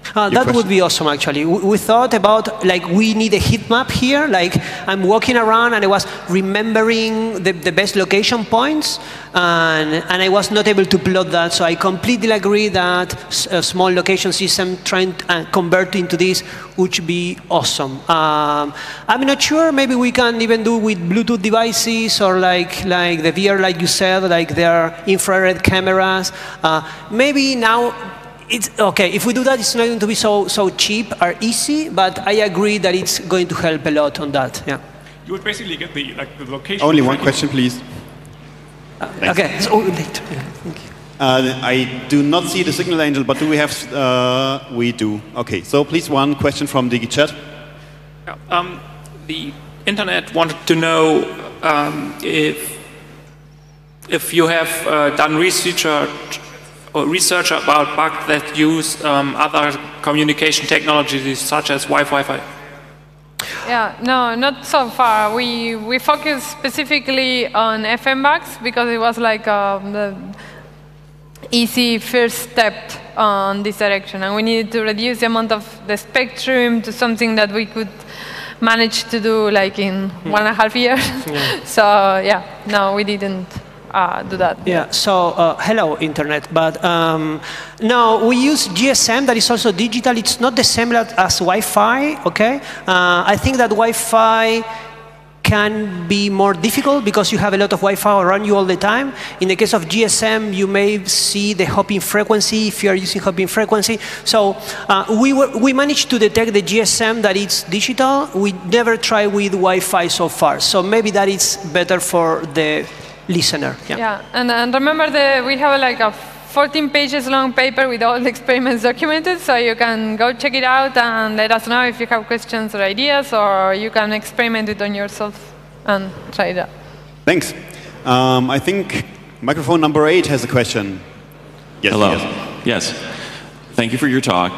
Uh, that question? would be awesome, actually. We, we thought about, like, we need a heat map here. Like, I'm walking around and I was remembering the, the best location points, and, and I was not able to plot that. So I completely agree that a small location system trying to uh, convert into this would be awesome. Um, I'm not sure. Maybe we can even do with Bluetooth devices or like, like the V R, like you said, like there are infrared cameras. Uh, maybe now, it's, okay, if we do that, it's not going to be so, so cheap or easy, but I agree that it's going to help a lot on that, yeah. You would basically get the, like, the location. Only one question, please. Uh, okay, so, later. Yeah, thank you. Uh, I do not see the signal angel, but do we have, uh, we do. Okay, so please one question from DigiChat. Yeah, um, the internet wanted to know um, if, if you have uh, done research or research about bugs that use um, other communication technologies such as Wi-Fi. Yeah, no, not so far. We we focus specifically on F M bugs because it was like um, the easy first step on this direction, and we needed to reduce the amount of the spectrum to something that we could manage to do like in mm. one and a half years. Yeah. So yeah, no, we didn't. Uh, do that. Yeah, so uh, hello internet, but um, no, we use G S M that is also digital. It's not the same as Wi-Fi, okay? Uh, I think that Wi-Fi can be more difficult because you have a lot of Wi-Fi around you all the time. In the case of G S M, you may see the hopping frequency if you are using hopping frequency. So uh, we, were, we managed to detect the G S M that it's digital. We never tried with Wi-Fi so far. So maybe that is better for the listener. Yeah, yeah. And, and remember that we have like a fourteen pages long paper with all the experiments documented, so you can go check it out and let us know if you have questions or ideas, or you can experiment it on yourself and try it out. Thanks. Um, I think microphone number eight has a question. Yes. Hello. Yes. Yes. Thank you for your talk.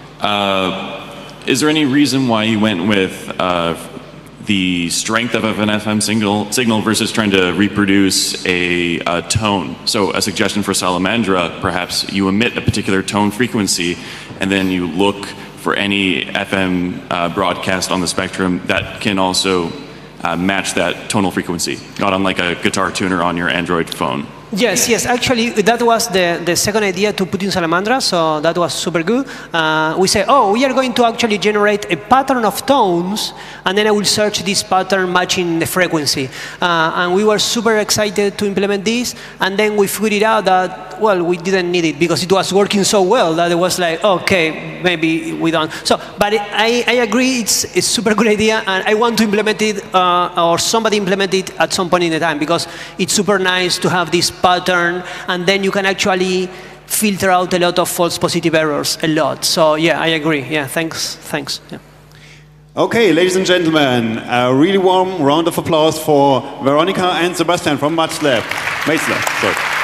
Uh, is there any reason why you went with uh, the strength of an F M signal, signal versus trying to reproduce a, a tone? So a suggestion for Salamandra, perhaps you emit a particular tone frequency and then you look for any F M uh, broadcast on the spectrum that can also uh, match that tonal frequency, not unlike a guitar tuner on your Android phone. Yes, yes. Actually, that was the, the second idea to put in Salamandra, so that was super good. Uh, we say, oh, we are going to actually generate a pattern of tones, and then I will search this pattern matching the frequency. Uh, and we were super excited to implement this, and then we figured out that, well, we didn't need it because it was working so well that it was like, okay, maybe we don't. So, but I, I agree, it's a super good idea, and I want to implement it, uh, or somebody implement it at some point in the time, because it's super nice to have this pattern, and then you can actually filter out a lot of false positive errors, a lot. So yeah, I agree. Yeah, thanks, thanks. Yeah. Okay, ladies and gentlemen, a really warm round of applause for Veronica and Sebastian from Maths Lab. Maths Lab, sorry.